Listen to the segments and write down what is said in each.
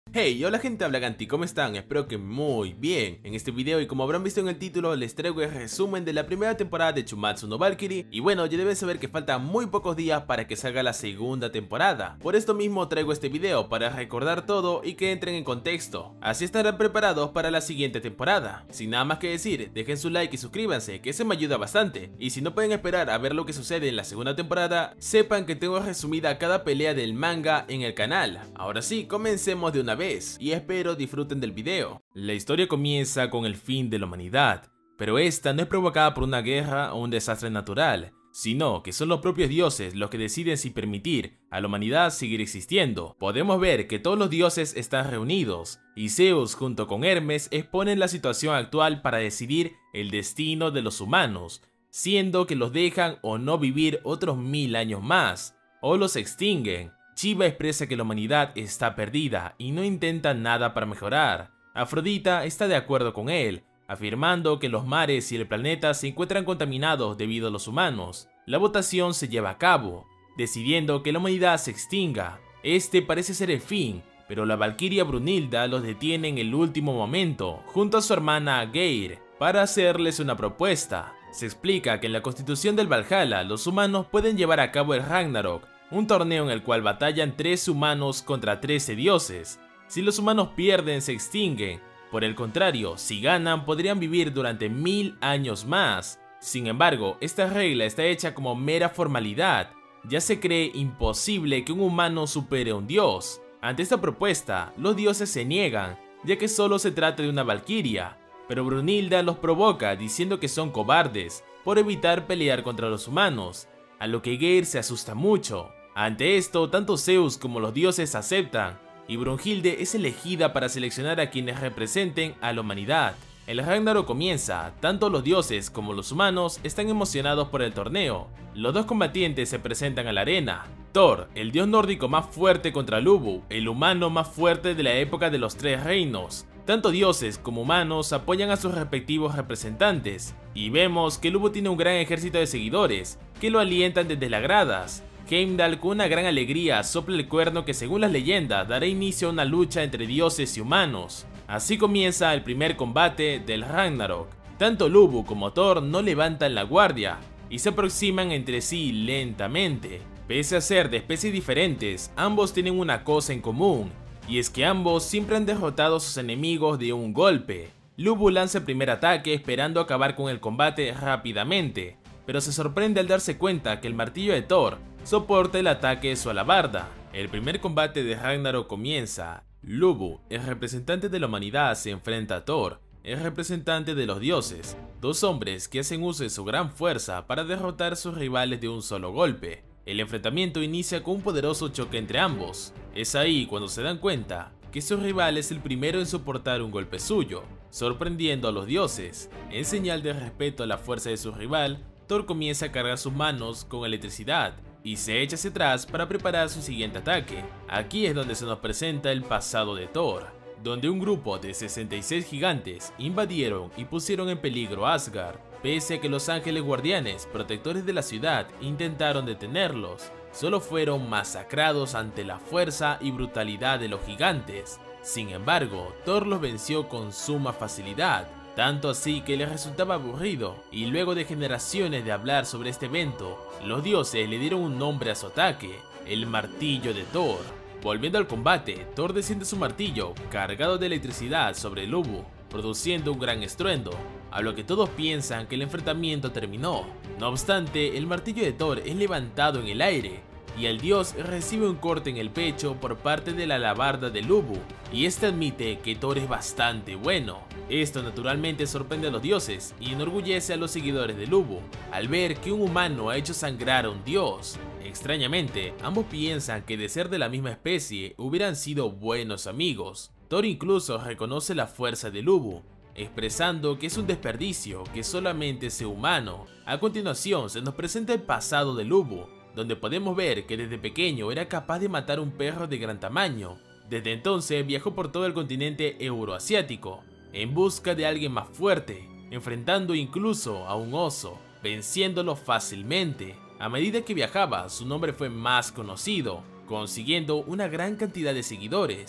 Hey, hola gente hablaganti, ¿cómo están? Espero que muy bien. En este video, y como habrán visto en el título, les traigo el resumen de la primera temporada de Chumatsu no Valkyrie. Y bueno, ya deben saber que faltan muy pocos días para que salga la segunda temporada. Por esto mismo traigo este video, para recordar todo y que entren en contexto. Así estarán preparados para la siguiente temporada. Sin nada más que decir, dejen su like y suscríbanse, que eso me ayuda bastante. Y si no pueden esperar a ver lo que sucede en la segunda temporada, sepan que tengo resumida cada pelea del manga en el canal. Ahora sí, comencemos de una vez y espero disfruten del video. La historia comienza con el fin de la humanidad, pero esta no es provocada por una guerra o un desastre natural, sino que son los propios dioses los que deciden si permitir a la humanidad seguir existiendo. Podemos ver que todos los dioses están reunidos, y Zeus junto con Hermes exponen la situación actual para decidir el destino de los humanos, siendo que los dejan o no vivir otros 1000 años más, o los extinguen. Shiva expresa que la humanidad está perdida y no intenta nada para mejorar. Afrodita está de acuerdo con él, afirmando que los mares y el planeta se encuentran contaminados debido a los humanos. La votación se lleva a cabo, decidiendo que la humanidad se extinga. Este parece ser el fin, pero la valquiria Brunilda los detiene en el último momento, junto a su hermana Geir, para hacerles una propuesta. Se explica que en la constitución del Valhalla los humanos pueden llevar a cabo el Ragnarok, un torneo en el cual batallan 3 humanos contra 13 dioses. Si los humanos pierden, se extinguen. Por el contrario, si ganan, podrían vivir durante 1000 años más. Sin embargo, esta regla está hecha como mera formalidad. Ya se cree imposible que un humano supere a un dios. Ante esta propuesta, los dioses se niegan, ya que solo se trata de una valquiria. Pero Brunilda los provoca diciendo que son cobardes por evitar pelear contra los humanos, a lo que Geir se asusta mucho. Ante esto, tanto Zeus como los dioses aceptan, y Brunhilde es elegida para seleccionar a quienes representen a la humanidad. El Ragnarok comienza, tanto los dioses como los humanos están emocionados por el torneo. Los dos combatientes se presentan a la arena. Thor, el dios nórdico más fuerte contra Lubu, el humano más fuerte de la época de los 3 reinos. Tanto dioses como humanos apoyan a sus respectivos representantes, y vemos que Lubu tiene un gran ejército de seguidores, que lo alientan desde las gradas. Heimdall con una gran alegría sopla el cuerno que según las leyendas dará inicio a una lucha entre dioses y humanos. Así comienza el primer combate del Ragnarok. Tanto Lubu como Thor no levantan la guardia y se aproximan entre sí lentamente. Pese a ser de especies diferentes, ambos tienen una cosa en común, y es que ambos siempre han derrotado a sus enemigos de un golpe. Lubu lanza el primer ataque esperando acabar con el combate rápidamente, pero se sorprende al darse cuenta que el martillo de Thor soporta el ataque de su alabarda. El primer combate de Ragnarok comienza. Lubu, el representante de la humanidad, se enfrenta a Thor, el representante de los dioses, dos hombres que hacen uso de su gran fuerza para derrotar a sus rivales de un solo golpe. El enfrentamiento inicia con un poderoso choque entre ambos. Es ahí cuando se dan cuenta que su rival es el primero en soportar un golpe suyo, sorprendiendo a los dioses. En señal de respeto a la fuerza de su rival, Thor comienza a cargar sus manos con electricidad y se echa hacia atrás para preparar su siguiente ataque. Aquí es donde se nos presenta el pasado de Thor, donde un grupo de 66 gigantes invadieron y pusieron en peligro Asgard, pese a que los ángeles guardianes, protectores de la ciudad, intentaron detenerlos. Solo fueron masacrados ante la fuerza y brutalidad de los gigantes. Sin embargo, Thor los venció con suma facilidad, tanto así que les resultaba aburrido, y luego de generaciones de hablar sobre este evento, los dioses le dieron un nombre a su ataque, el martillo de Thor. Volviendo al combate, Thor desciende su martillo, cargado de electricidad, sobre Lubu, produciendo un gran estruendo, a lo que todos piensan que el enfrentamiento terminó. No obstante, el martillo de Thor es levantado en el aire, y el dios recibe un corte en el pecho por parte de la alabarda de Lubu, y este admite que Thor es bastante bueno. Esto naturalmente sorprende a los dioses y enorgullece a los seguidores de Lubu, al ver que un humano ha hecho sangrar a un dios. Extrañamente, ambos piensan que de ser de la misma especie hubieran sido buenos amigos. Thor incluso reconoce la fuerza de Lubu, expresando que es un desperdicio que solamente sea humano. A continuación se nos presenta el pasado de Lubu, donde podemos ver que desde pequeño era capaz de matar un perro de gran tamaño. Desde entonces viajó por todo el continente euroasiático, en busca de alguien más fuerte, enfrentando incluso a un oso, venciéndolo fácilmente. A medida que viajaba, su nombre fue más conocido, consiguiendo una gran cantidad de seguidores.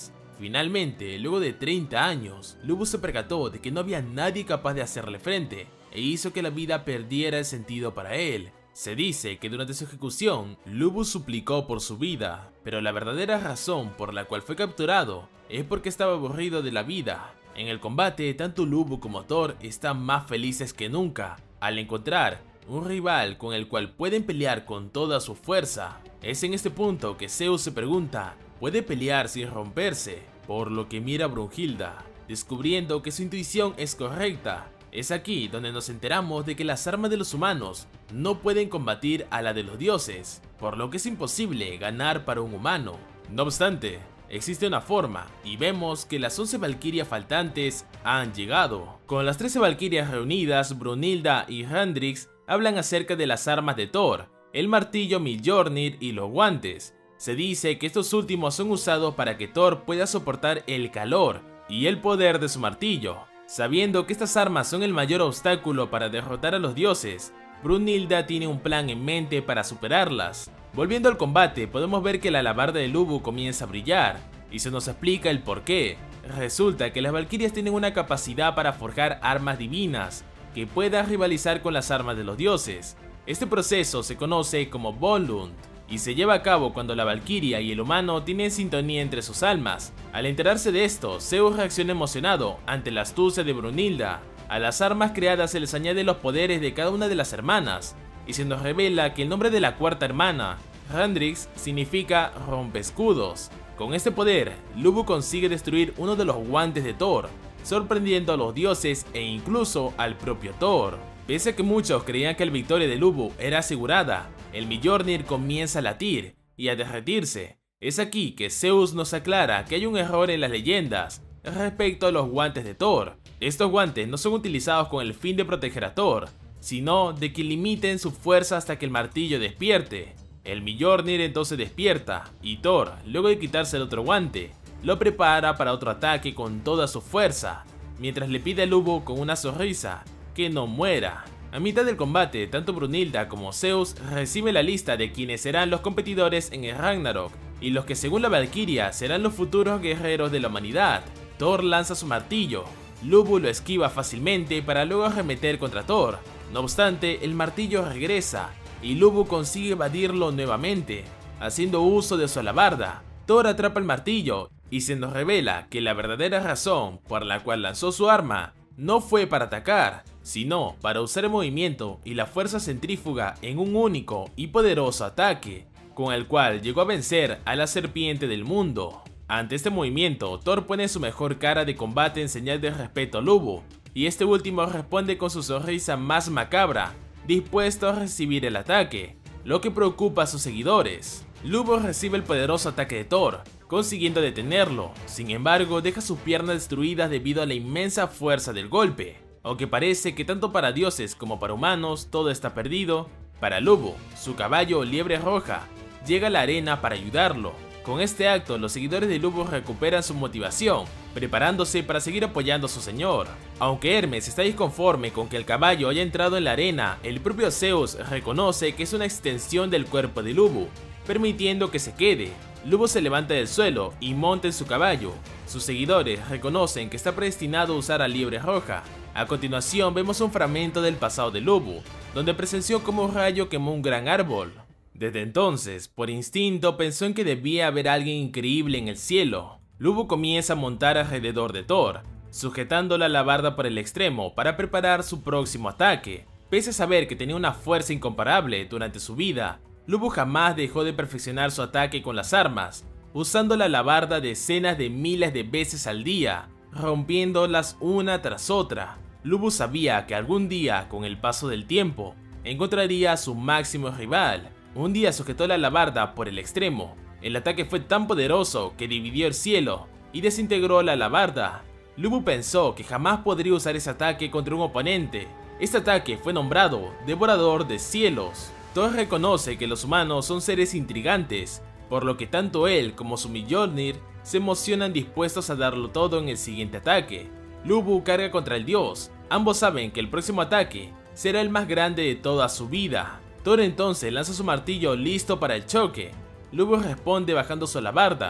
Finalmente, luego de 30 años, Lu Bu se percató de que no había nadie capaz de hacerle frente, e hizo que la vida perdiera el sentido para él. Se dice que durante su ejecución, Lu Bu suplicó por su vida, pero la verdadera razón por la cual fue capturado es porque estaba aburrido de la vida. En el combate, tanto Lu Bu como Thor están más felices que nunca, al encontrar un rival con el cual pueden pelear con toda su fuerza. Es en este punto que Zeus se pregunta, ¿puede pelear sin romperse? Por lo que mira a Brunhilda, descubriendo que su intuición es correcta. Es aquí donde nos enteramos de que las armas de los humanos no pueden combatir a la de los dioses, por lo que es imposible ganar para un humano. No obstante, existe una forma, y vemos que las 11 valquirias faltantes han llegado. Con las 13 valquirias reunidas, Brunhilda y Hrandrix hablan acerca de las armas de Thor, el martillo Mjolnir y los guantes. Se dice que estos últimos son usados para que Thor pueda soportar el calor y el poder de su martillo. Sabiendo que estas armas son el mayor obstáculo para derrotar a los dioses, Brunhilda tiene un plan en mente para superarlas. Volviendo al combate, podemos ver que la alabarda de Lu Bu comienza a brillar, y se nos explica el porqué. Resulta que las valquirias tienen una capacidad para forjar armas divinas, que puedan rivalizar con las armas de los dioses. Este proceso se conoce como Volund, y se lleva a cabo cuando la valquiria y el humano tienen sintonía entre sus almas. Al enterarse de esto, Zeus reacciona emocionado ante la astucia de Brunhilda. A las armas creadas se les añaden los poderes de cada una de las hermanas, y se nos revela que el nombre de la cuarta hermana, Hrandrix, significa rompescudos. Con este poder, Lu Bu consigue destruir uno de los guantes de Thor, sorprendiendo a los dioses e incluso al propio Thor. Pese a que muchos creían que la victoria de Lu Bu era asegurada, el Mjolnir comienza a latir y a derretirse. Es aquí que Zeus nos aclara que hay un error en las leyendas respecto a los guantes de Thor. Estos guantes no son utilizados con el fin de proteger a Thor, sino de que limiten su fuerza hasta que el martillo despierte. El Mjolnir entonces despierta, y Thor, luego de quitarse el otro guante, lo prepara para otro ataque con toda su fuerza, mientras le pide a Lu Bu con una sonrisa que no muera. A mitad del combate, tanto Brunhilda como Zeus reciben la lista de quienes serán los competidores en el Ragnarok, y los que según la valquiria serán los futuros guerreros de la humanidad. Thor lanza su martillo, Lu Bu lo esquiva fácilmente para luego arremeter contra Thor. No obstante, el martillo regresa, y Lu Bu consigue evadirlo nuevamente, haciendo uso de su alabarda. Thor atrapa el martillo, y se nos revela que la verdadera razón por la cual lanzó su arma no fue para atacar, sino para usar el movimiento y la fuerza centrífuga en un único y poderoso ataque, con el cual llegó a vencer a la serpiente del mundo. Ante este movimiento, Thor pone su mejor cara de combate en señal de respeto a Lu Bu, y este último responde con su sonrisa más macabra, dispuesto a recibir el ataque, lo que preocupa a sus seguidores. Lu Bu recibe el poderoso ataque de Thor, consiguiendo detenerlo. Sin embargo, deja sus piernas destruidas debido a la inmensa fuerza del golpe. Aunque parece que tanto para dioses como para humanos todo está perdido, para Lu Bu, su caballo Liebre Roja llega a la arena para ayudarlo. Con este acto, los seguidores de Lu Bu recuperan su motivación, preparándose para seguir apoyando a su señor. Aunque Hermes está disconforme con que el caballo haya entrado en la arena, el propio Zeus reconoce que es una extensión del cuerpo de Lu Bu, permitiendo que se quede. Lu Bu se levanta del suelo y monta en su caballo. Sus seguidores reconocen que está predestinado a usar a Liebre Roja. A continuación vemos un fragmento del pasado de Lu Bu, donde presenció como un rayo quemó un gran árbol. Desde entonces, por instinto, pensó en que debía haber alguien increíble en el cielo. Lu Bu comienza a montar alrededor de Thor, sujetando la alabarda por el extremo para preparar su próximo ataque. Pese a saber que tenía una fuerza incomparable durante su vida, Lu Bu jamás dejó de perfeccionar su ataque con las armas, usando la alabarda decenas de miles de veces al día, rompiéndolas una tras otra. Lu Bu sabía que algún día, con el paso del tiempo, encontraría a su máximo rival. Un día sujetó la alabarda por el extremo. El ataque fue tan poderoso que dividió el cielo y desintegró la alabarda. Lu Bu pensó que jamás podría usar ese ataque contra un oponente. Este ataque fue nombrado Devorador de Cielos. Thor reconoce que los humanos son seres intrigantes, por lo que tanto él como su Mjolnir se emocionan dispuestos a darlo todo en el siguiente ataque. Lu Bu carga contra el dios. Ambos saben que el próximo ataque será el más grande de toda su vida. Thor entonces lanza su martillo listo para el choque. Lu Bu responde bajando su alabarda,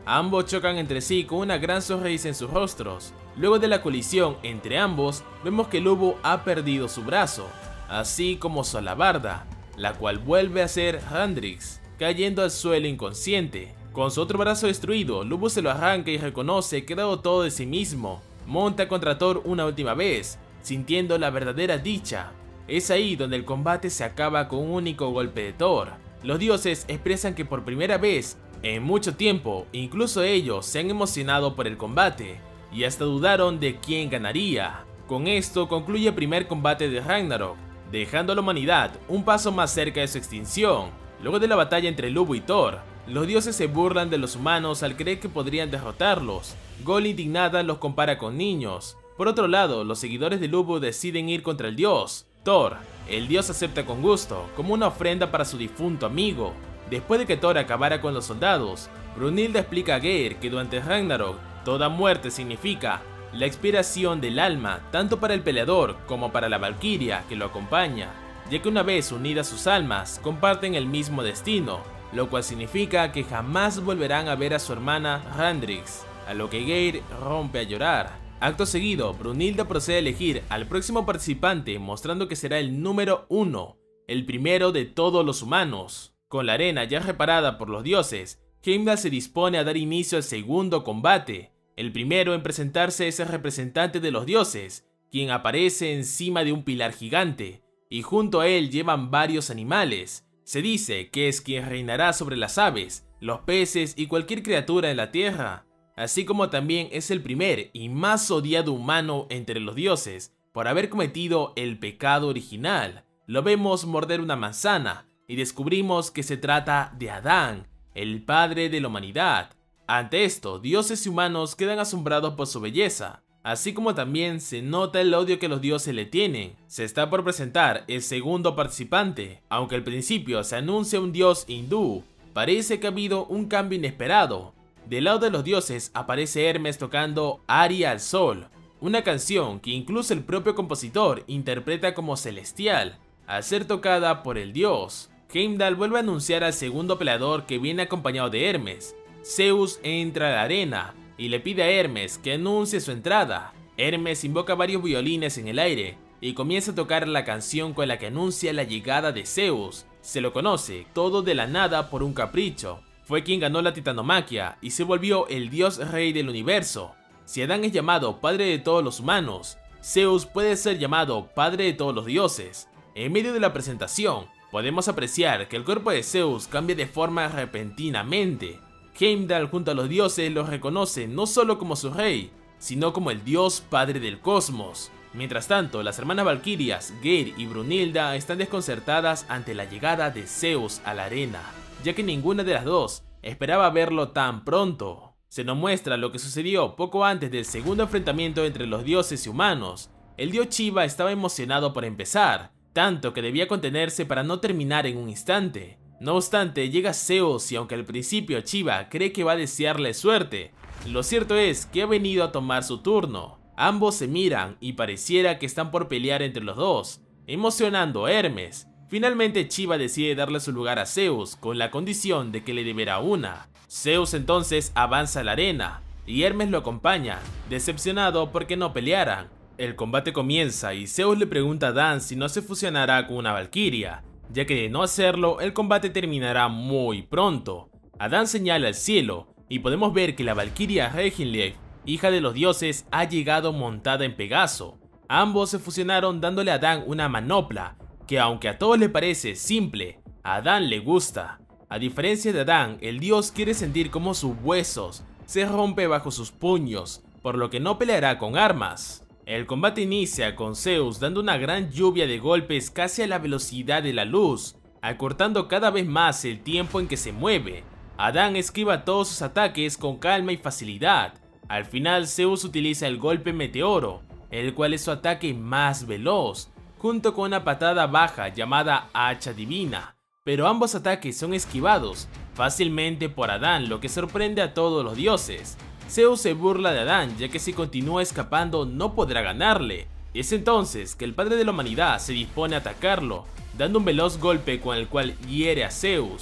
Ambos chocan entre sí con una gran sonrisa en sus rostros. Luego de la colisión entre ambos, vemos que Lubu ha perdido su brazo, así como su alabarda, la cual vuelve a ser Randrix, cayendo al suelo inconsciente. Con su otro brazo destruido, Lubu se lo arranca y reconoce que ha dado todo de sí mismo. Monta contra Thor una última vez, sintiendo la verdadera dicha. Es ahí donde el combate se acaba con un único golpe de Thor. Los dioses expresan que por primera vez en mucho tiempo, incluso ellos se han emocionado por el combate y hasta dudaron de quién ganaría. Con esto concluye el primer combate de Ragnarok, dejando a la humanidad un paso más cerca de su extinción. Luego de la batalla entre Lubu y Thor, los dioses se burlan de los humanos al creer que podrían derrotarlos. Gol indignada los compara con niños. Por otro lado, los seguidores de Lubu deciden ir contra el dios. Thor, el dios acepta con gusto, como una ofrenda para su difunto amigo. Después de que Thor acabara con los soldados, Brunhilda explica a Geir que durante Ragnarok, toda muerte significa la expiración del alma, tanto para el peleador como para la valquiria que lo acompaña, ya que una vez unidas sus almas, comparten el mismo destino, lo cual significa que jamás volverán a ver a su hermana Randrix, a lo que Geir rompe a llorar. Acto seguido, Brunhilda procede a elegir al próximo participante, mostrando que será el número 1, el primero de todos los humanos. Con la arena ya reparada por los dioses, Heimdall se dispone a dar inicio al segundo combate. El primero en presentarse es el representante de los dioses, quien aparece encima de un pilar gigante, y junto a él llevan varios animales. Se dice que es quien reinará sobre las aves, los peces y cualquier criatura en la tierra, así como también es el primer y más odiado humano entre los dioses, por haber cometido el pecado original. Lo vemos morder una manzana, y descubrimos que se trata de Adán, el padre de la humanidad. Ante esto, dioses y humanos quedan asombrados por su belleza, así como también se nota el odio que los dioses le tienen. Se está por presentar el segundo participante, aunque al principio se anuncia un dios hindú, parece que ha habido un cambio inesperado. Del lado de los dioses aparece Hermes tocando Aria al Sol, una canción que incluso el propio compositor interpreta como celestial, al ser tocada por el dios. Heimdall vuelve a anunciar al segundo peleador que viene acompañado de Hermes. Zeus entra a la arena y le pide a Hermes que anuncie su entrada. Hermes invoca varios violines en el aire y comienza a tocar la canción con la que anuncia la llegada de Zeus. Se lo conoce todo de la nada por un capricho. Fue quien ganó la titanomaquia y se volvió el dios rey del universo. Si Adán es llamado padre de todos los humanos, Zeus puede ser llamado padre de todos los dioses. En medio de la presentación, podemos apreciar que el cuerpo de Zeus cambia de forma repentinamente. Heimdall junto a los dioses lo reconoce no solo como su rey, sino como el dios padre del cosmos. Mientras tanto, las hermanas valquirias, Geir y Brunhilda, están desconcertadas ante la llegada de Zeus a la arena, ya que ninguna de las dos esperaba verlo tan pronto. Se nos muestra lo que sucedió poco antes del segundo enfrentamiento entre los dioses y humanos. El dios Shiva estaba emocionado por empezar, tanto que debía contenerse para no terminar en un instante. No obstante, llega Zeus y aunque al principio Shiva cree que va a desearle suerte, lo cierto es que ha venido a tomar su turno. Ambos se miran y pareciera que están por pelear entre los dos, emocionando a Hermes. Finalmente Shiva decide darle su lugar a Zeus con la condición de que le deberá una. Zeus entonces avanza a la arena y Hermes lo acompaña, decepcionado porque no pelearan. El combate comienza y Zeus le pregunta a Adán si no se fusionará con una valquiria, ya que de no hacerlo el combate terminará muy pronto. Adán señala al cielo y podemos ver que la valquiria Reginleif, hija de los dioses, ha llegado montada en Pegaso. Ambos se fusionaron dándole a Adán una manopla, que aunque a todos les parece simple, a Adán le gusta. A diferencia de Adán, el dios quiere sentir cómo sus huesos se rompen bajo sus puños, por lo que no peleará con armas. El combate inicia con Zeus dando una gran lluvia de golpes casi a la velocidad de la luz, acortando cada vez más el tiempo en que se mueve. Adán esquiva todos sus ataques con calma y facilidad. Al final Zeus utiliza el golpe meteoro, el cual es su ataque más veloz, junto con una patada baja llamada hacha divina, pero ambos ataques son esquivados fácilmente por Adán, lo que sorprende a todos los dioses. Zeus se burla de Adán, ya que si continúa escapando no podrá ganarle. Es entonces que el padre de la humanidad se dispone a atacarlo, dando un veloz golpe con el cual hiere a Zeus.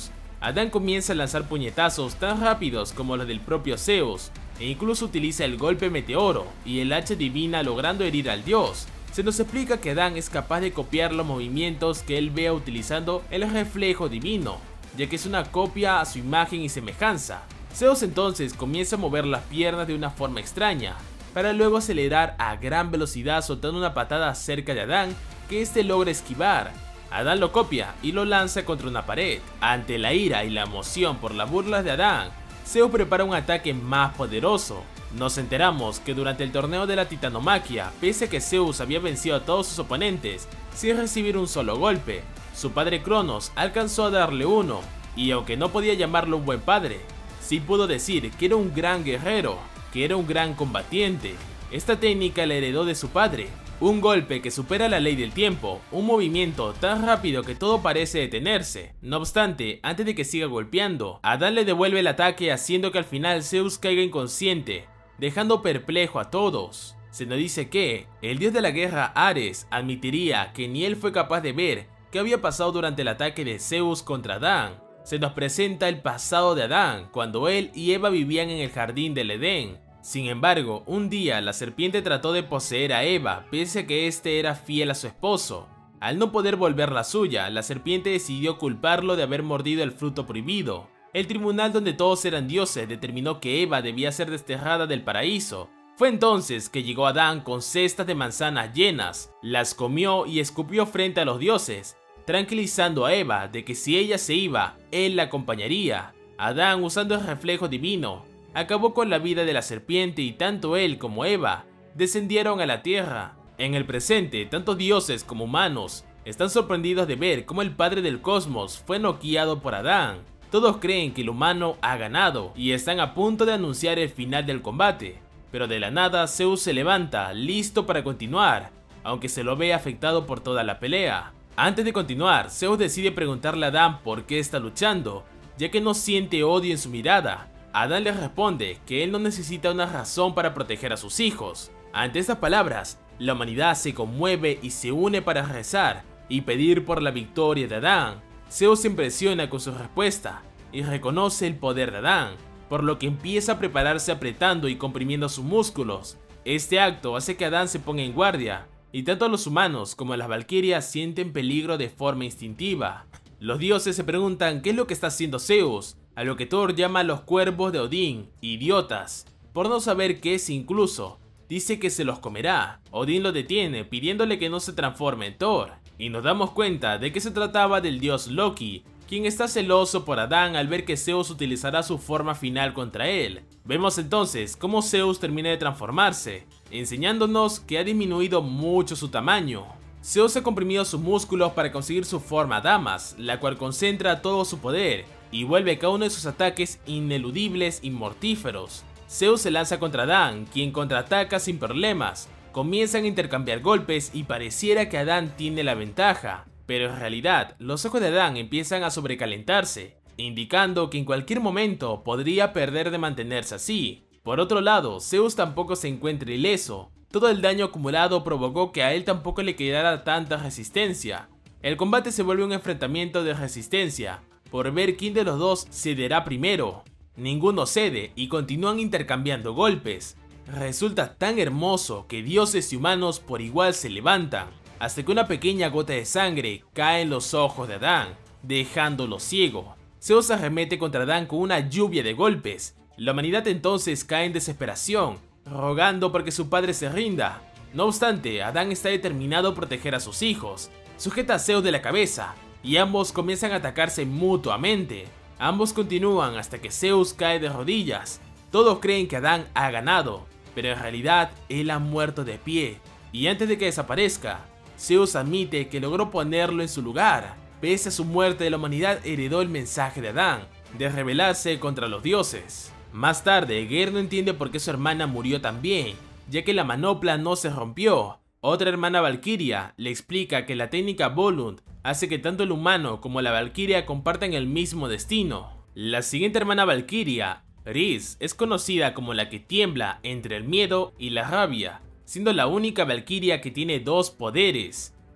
Adán comienza a lanzar puñetazos tan rápidos como los del propio Zeus, e incluso utiliza el golpe meteoro y el hacha divina logrando herir al dios. Se nos explica que Adán es capaz de copiar los movimientos que él vea utilizando el reflejo divino, ya que es una copia a su imagen y semejanza. Zeus entonces comienza a mover las piernas de una forma extraña, para luego acelerar a gran velocidad soltando una patada cerca de Adán que este logra esquivar. Adán lo copia y lo lanza contra una pared. Ante la ira y la emoción por las burlas de Adán, Zeus prepara un ataque más poderoso. Nos enteramos que durante el torneo de la titanomaquia, pese a que Zeus había vencido a todos sus oponentes sin recibir un solo golpe, su padre Cronos alcanzó a darle uno, y aunque no podía llamarlo un buen padre, sí pudo decir que era un gran guerrero, que era un gran combatiente. Esta técnica la heredó de su padre, un golpe que supera la ley del tiempo, un movimiento tan rápido que todo parece detenerse. No obstante, antes de que siga golpeando, Adán le devuelve el ataque haciendo que al final Zeus caiga inconsciente, dejando perplejo a todos. Se nos dice que el dios de la guerra Ares admitiría que ni él fue capaz de ver qué había pasado durante el ataque de Zeus contra Adán. Se nos presenta el pasado de Adán, cuando él y Eva vivían en el jardín del Edén. Sin embargo, un día la serpiente trató de poseer a Eva, pese a que este era fiel a su esposo. Al no poder volverla suya, la serpiente decidió culparlo de haber mordido el fruto prohibido. El tribunal donde todos eran dioses determinó que Eva debía ser desterrada del paraíso. Fue entonces que llegó Adán con cestas de manzanas llenas, las comió y escupió frente a los dioses, tranquilizando a Eva de que si ella se iba, él la acompañaría. Adán, usando el reflejo divino, acabó con la vida de la serpiente y tanto él como Eva descendieron a la tierra. En el presente, tanto dioses como humanos están sorprendidos de ver cómo el padre del cosmos fue noqueado por Adán. Todos creen que el humano ha ganado y están a punto de anunciar el final del combate, pero de la nada Zeus se levanta, listo para continuar, aunque se lo ve afectado por toda la pelea. Antes de continuar, Zeus decide preguntarle a Adán por qué está luchando, ya que no siente odio en su mirada. Adán le responde que él no necesita una razón para proteger a sus hijos. Ante estas palabras, la humanidad se conmueve y se une para rezar y pedir por la victoria de Adán. Zeus se impresiona con su respuesta y reconoce el poder de Adán, por lo que empieza a prepararse apretando y comprimiendo sus músculos. Este acto hace que Adán se ponga en guardia, y tanto los humanos como las valquirias sienten peligro de forma instintiva. Los dioses se preguntan qué es lo que está haciendo Zeus, a lo que Thor llama a los cuervos de Odín idiotas, por no saber qué es incluso. Dice que se los comerá. Odín lo detiene pidiéndole que no se transforme en Thor, y nos damos cuenta de que se trataba del dios Loki, quien está celoso por Adán al ver que Zeus utilizará su forma final contra él. Vemos entonces cómo Zeus termina de transformarse, enseñándonos que ha disminuido mucho su tamaño. Zeus ha comprimido sus músculos para conseguir su forma Damas, la cual concentra todo su poder y vuelve cada uno de sus ataques ineludibles y mortíferos. Zeus se lanza contra Adán, quien contraataca sin problemas. Comienzan a intercambiar golpes y pareciera que Adán tiene la ventaja, pero en realidad los ojos de Adán empiezan a sobrecalentarse, indicando que en cualquier momento podría perder de mantenerse así. Por otro lado, Zeus tampoco se encuentra ileso. Todo el daño acumulado provocó que a él tampoco le quedara tanta resistencia. El combate se vuelve un enfrentamiento de resistencia, por ver quién de los dos cederá primero. Ninguno cede y continúan intercambiando golpes. Resulta tan hermoso que dioses y humanos por igual se levantan, hasta que una pequeña gota de sangre cae en los ojos de Adán, dejándolo ciego. Zeus arremete contra Adán con una lluvia de golpes. La humanidad entonces cae en desesperación, rogando porque su padre se rinda. No obstante, Adán está determinado a proteger a sus hijos. Sujeta a Zeus de la cabeza, y ambos comienzan a atacarse mutuamente. Ambos continúan hasta que Zeus cae de rodillas. Todos creen que Adán ha ganado, pero en realidad él ha muerto de pie. Y antes de que desaparezca, Zeus admite que logró ponerlo en su lugar. Pese a su muerte, la humanidad heredó el mensaje de Adán, de rebelarse contra los dioses. Más tarde, Geir no entiende por qué su hermana murió también, ya que la manopla no se rompió. Otra hermana valquiria le explica que la técnica Volund hace que tanto el humano como la valquiria compartan el mismo destino. La siguiente hermana valquiria, Rhys, es conocida como la que tiembla entre el miedo y la rabia, siendo la única valquiria que tiene dos poderes.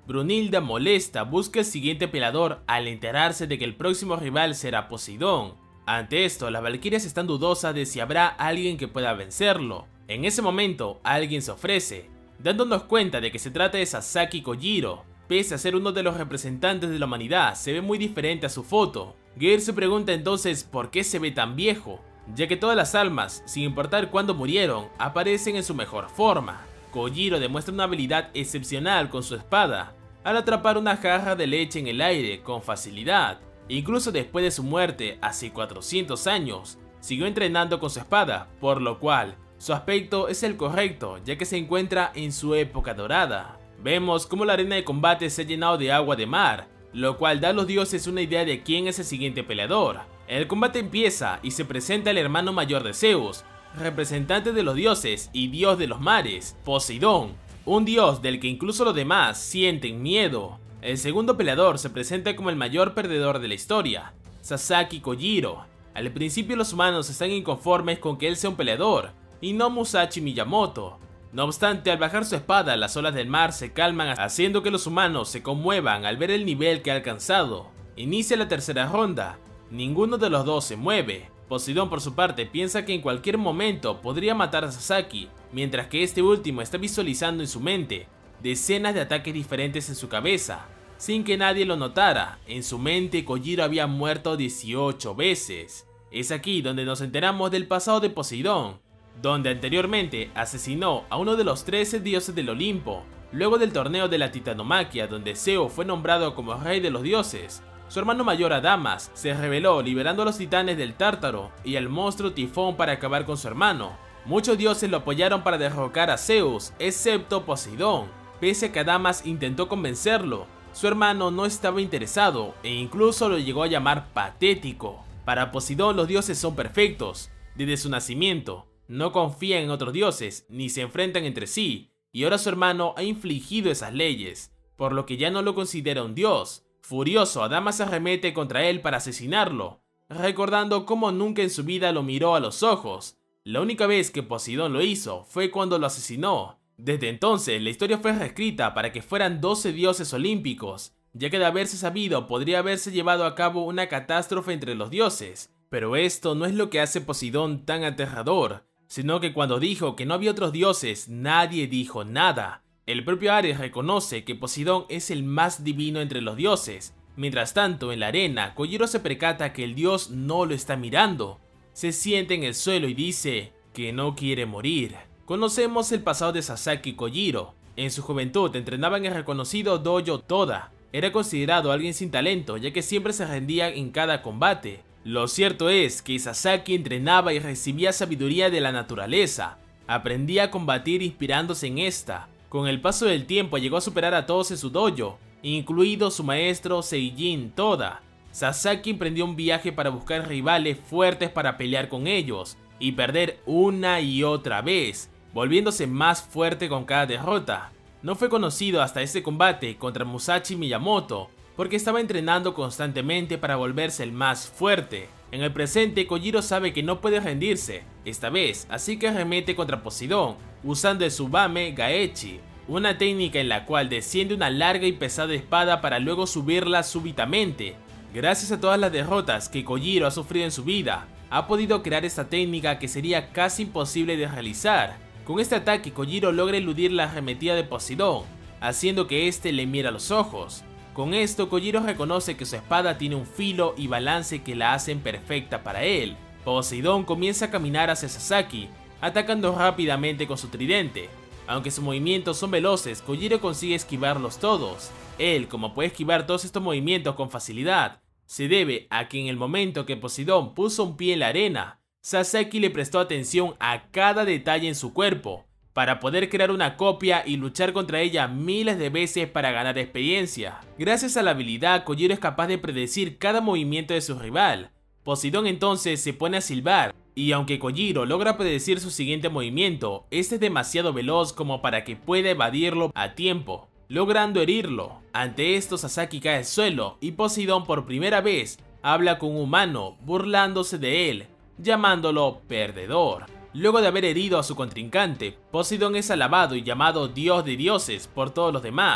Brunilda, molesta, busca el siguiente peleador al enterarse de que el próximo rival será Poseidón. Ante esto, las valquirias están dudosas de si habrá alguien que pueda vencerlo. En ese momento, alguien se ofrece, dándonos cuenta de que se trata de Sasaki Kojiro. Pese a ser uno de los representantes de la humanidad, se ve muy diferente a su foto. Gear se pregunta entonces por qué se ve tan viejo, ya que todas las almas, sin importar cuándo murieron, aparecen en su mejor forma. Kojiro demuestra una habilidad excepcional con su espada, al atrapar una jarra de leche en el aire con facilidad. Incluso después de su muerte, hace 400 años, siguió entrenando con su espada, por lo cual su aspecto es el correcto, ya que se encuentra en su época dorada. Vemos cómo la arena de combate se ha llenado de agua de mar, lo cual da a los dioses una idea de quién es el siguiente peleador. El combate empieza y se presenta el hermano mayor de Zeus, representante de los dioses y dios de los mares, Poseidón, un dios del que incluso los demás sienten miedo. El segundo peleador se presenta como el mayor perdedor de la historia, Sasaki Kojiro. Al principio los humanos están inconformes con que él sea un peleador, y no Musashi Miyamoto. No obstante, al bajar su espada, las olas del mar se calman, haciendo que los humanos se conmuevan al ver el nivel que ha alcanzado. Inicia la tercera ronda. Ninguno de los dos se mueve. Poseidón, por su parte, piensa que en cualquier momento podría matar a Sasaki, mientras que este último está visualizando en su mente decenas de ataques diferentes en su cabeza. Sin que nadie lo notara, en su mente Kojiro había muerto 18 veces. Es aquí donde nos enteramos del pasado de Poseidón, donde anteriormente asesinó a uno de los 13 dioses del Olimpo, luego del torneo de la Titanomaquia donde Zeus fue nombrado como rey de los dioses. Su hermano mayor Adamas se rebeló liberando a los titanes del Tártaro y al monstruo Tifón para acabar con su hermano. Muchos dioses lo apoyaron para derrocar a Zeus, excepto Poseidón. Pese a que Adamas intentó convencerlo, su hermano no estaba interesado e incluso lo llegó a llamar patético. Para Poseidón los dioses son perfectos, desde su nacimiento. No confían en otros dioses, ni se enfrentan entre sí, y ahora su hermano ha infligido esas leyes, por lo que ya no lo considera un dios. Furioso, Adamas arremete contra él para asesinarlo, recordando cómo nunca en su vida lo miró a los ojos. La única vez que Poseidón lo hizo fue cuando lo asesinó. Desde entonces, la historia fue reescrita para que fueran 12 dioses olímpicos, ya que de haberse sabido podría haberse llevado a cabo una catástrofe entre los dioses. Pero esto no es lo que hace Poseidón tan aterrador, sino que cuando dijo que no había otros dioses, nadie dijo nada. El propio Ares reconoce que Poseidón es el más divino entre los dioses. Mientras tanto, en la arena, Kojiro se percata que el dios no lo está mirando. Se sienta en el suelo y dice que no quiere morir. Conocemos el pasado de Sasaki Kojiro. En su juventud entrenaba en el reconocido dojo Toda. Era considerado alguien sin talento, ya que siempre se rendía en cada combate. Lo cierto es que Sasaki entrenaba y recibía sabiduría de la naturaleza. Aprendía a combatir inspirándose en esta. Con el paso del tiempo llegó a superar a todos en su dojo, incluido su maestro Seijin Toda. Sasaki emprendió un viaje para buscar rivales fuertes para pelear con ellos, y perder una y otra vez, volviéndose más fuerte con cada derrota. No fue conocido hasta ese combate contra Musashi Miyamoto, porque estaba entrenando constantemente para volverse el más fuerte. En el presente, Kojiro sabe que no puede rendirse, esta vez, así que arremete contra Poseidón, usando el Tsubame Gaechi, una técnica en la cual desciende una larga y pesada espada para luego subirla súbitamente. Gracias a todas las derrotas que Kojiro ha sufrido en su vida, ha podido crear esta técnica que sería casi imposible de realizar. Con este ataque, Kojiro logra eludir la arremetida de Poseidón, haciendo que éste le mire a los ojos. Con esto, Kojiro reconoce que su espada tiene un filo y balance que la hacen perfecta para él. Poseidón comienza a caminar hacia Sasaki, atacando rápidamente con su tridente. Aunque sus movimientos son veloces, Kojiro consigue esquivarlos todos. Él, como puede esquivar todos estos movimientos con facilidad, se debe a que en el momento que Poseidón puso un pie en la arena, Sasaki le prestó atención a cada detalle en su cuerpo, para poder crear una copia y luchar contra ella miles de veces para ganar experiencia. Gracias a la habilidad, Kojiro es capaz de predecir cada movimiento de su rival. Poseidón entonces se pone a silbar, y aunque Kojiro logra predecir su siguiente movimiento, este es demasiado veloz como para que pueda evadirlo a tiempo, logrando herirlo. Ante esto, Sasaki cae al suelo, y Poseidón por primera vez habla con un humano, burlándose de él, llamándolo perdedor. Luego de haber herido a su contrincante, Poseidón es alabado y llamado dios de dioses por todos los demás.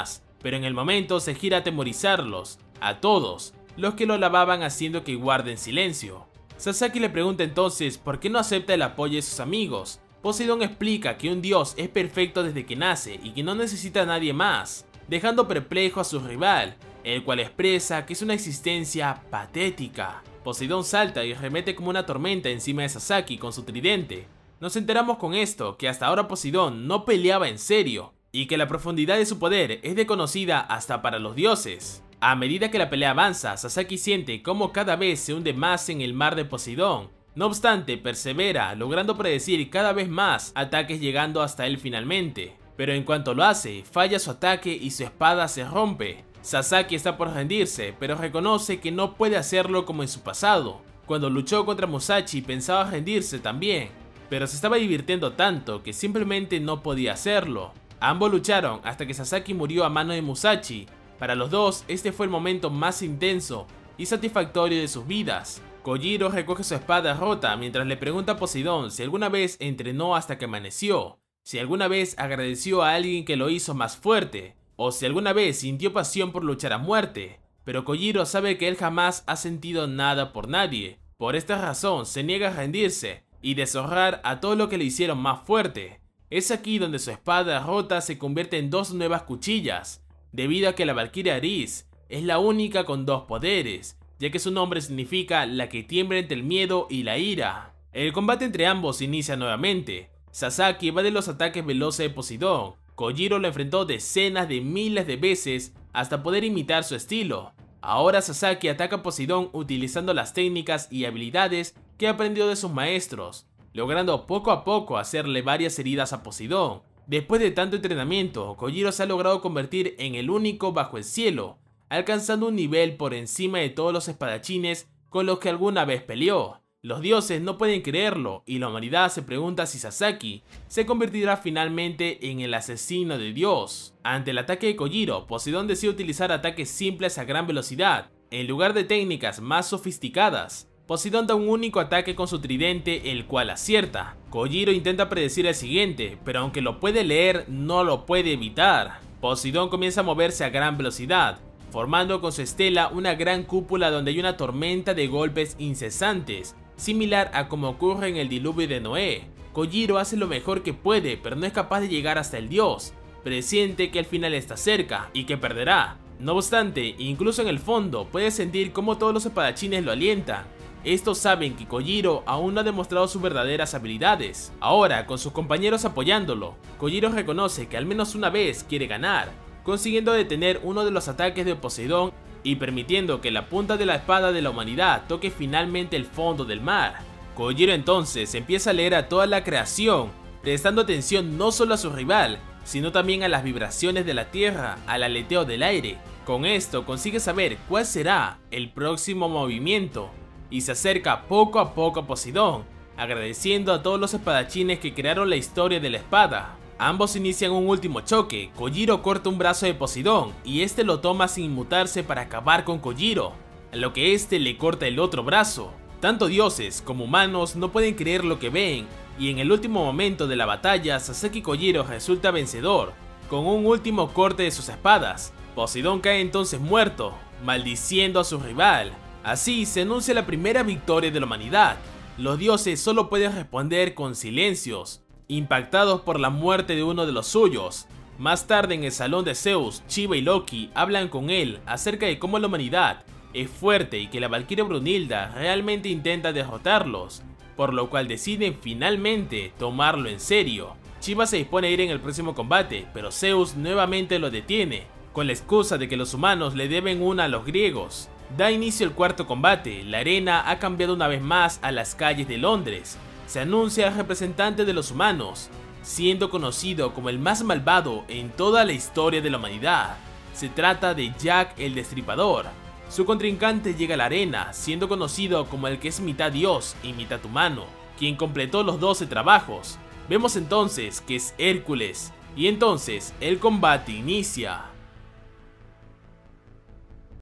pero en el momento se gira a atemorizarlos, a todos, los que lo alababan haciendo que guarden silencio. Sasaki le pregunta entonces por qué no acepta el apoyo de sus amigos. Poseidón explica que un dios es perfecto desde que nace y que no necesita a nadie más, dejando perplejo a su rival, el cual expresa que es una existencia patética. Poseidón salta y remete como una tormenta encima de Sasaki con su tridente. Nos enteramos con esto que hasta ahora Poseidón no peleaba en serio, y que la profundidad de su poder es desconocida hasta para los dioses. A medida que la pelea avanza, Sasaki siente cómo cada vez se hunde más en el mar de Poseidón. No obstante, persevera, logrando predecir cada vez más ataques llegando hasta él finalmente. Pero en cuanto lo hace, falla su ataque y su espada se rompe. Sasaki está por rendirse, pero reconoce que no puede hacerlo como en su pasado. Cuando luchó contra Musashi pensaba rendirse también, pero se estaba divirtiendo tanto que simplemente no podía hacerlo. Ambos lucharon hasta que Sasaki murió a mano de Musashi. Para los dos, este fue el momento más intenso y satisfactorio de sus vidas. Kojiro recoge su espada rota mientras le pregunta a Poseidón si alguna vez entrenó hasta que amaneció, si alguna vez agradeció a alguien que lo hizo más fuerte, o si alguna vez sintió pasión por luchar a muerte. Pero Kojiro sabe que él jamás ha sentido nada por nadie. Por esta razón se niega a rendirse y deshonrar a todo lo que le hicieron más fuerte. Es aquí donde su espada rota se convierte en dos nuevas cuchillas, debido a que la Valquiria Aris es la única con dos poderes, ya que su nombre significa la que tiembla entre el miedo y la ira. El combate entre ambos inicia nuevamente. Sasaki evade los ataques veloces de Poseidón. Kojiro lo enfrentó decenas de miles de veces hasta poder imitar su estilo. Ahora Sasaki ataca a Poseidón utilizando las técnicas y habilidades que aprendió de sus maestros, logrando poco a poco hacerle varias heridas a Poseidón. Después de tanto entrenamiento, Kojiro se ha logrado convertir en el único bajo el cielo, alcanzando un nivel por encima de todos los espadachines con los que alguna vez peleó. Los dioses no pueden creerlo y la humanidad se pregunta si Sasaki se convertirá finalmente en el asesino de Dios. Ante el ataque de Kojiro, Poseidón decide utilizar ataques simples a gran velocidad, en lugar de técnicas más sofisticadas. Poseidón da un único ataque con su tridente, el cual acierta. Kojiro intenta predecir el siguiente, pero aunque lo puede leer, no lo puede evitar. Poseidón comienza a moverse a gran velocidad, formando con su estela una gran cúpula donde hay una tormenta de golpes incesantes, similar a como ocurre en el diluvio de Noé. Kojiro hace lo mejor que puede, pero no es capaz de llegar hasta el dios. Presiente que el final está cerca y que perderá. No obstante, incluso en el fondo puede sentir cómo todos los espadachines lo alientan. Estos saben que Kojiro aún no ha demostrado sus verdaderas habilidades. Ahora, con sus compañeros apoyándolo, Kojiro reconoce que al menos una vez quiere ganar, consiguiendo detener uno de los ataques de Poseidón y permitiendo que la punta de la espada de la humanidad toque finalmente el fondo del mar. Kojiro entonces empieza a leer a toda la creación, prestando atención no solo a su rival, sino también a las vibraciones de la tierra, al aleteo del aire. Con esto consigue saber cuál será el próximo movimiento, y se acerca poco a poco a Poseidón, agradeciendo a todos los espadachines que crearon la historia de la espada. Ambos inician un último choque. Kojiro corta un brazo de Poseidón y este lo toma sin inmutarse para acabar con Kojiro, a lo que este le corta el otro brazo. Tanto dioses como humanos no pueden creer lo que ven, y en el último momento de la batalla Sasaki Kojiro resulta vencedor, con un último corte de sus espadas. Poseidón cae entonces muerto, maldiciendo a su rival. Así se anuncia la primera victoria de la humanidad. Los dioses solo pueden responder con silencios, impactados por la muerte de uno de los suyos. Más tarde en el salón de Zeus, Shiva y Loki hablan con él acerca de cómo la humanidad es fuerte y que la Valquiria Brunilda realmente intenta derrotarlos, por lo cual deciden finalmente tomarlo en serio. Shiva se dispone a ir en el próximo combate, pero Zeus nuevamente lo detiene, con la excusa de que los humanos le deben una a los griegos. Da inicio el cuarto combate. La arena ha cambiado una vez más a las calles de Londres. Se anuncia al representante de los humanos, siendo conocido como el más malvado en toda la historia de la humanidad. Se trata de Jack el Destripador. Su contrincante llega a la arena, siendo conocido como el que es mitad dios y mitad humano, quien completó los 12 trabajos. Vemos entonces que es Hércules, y entonces el combate inicia.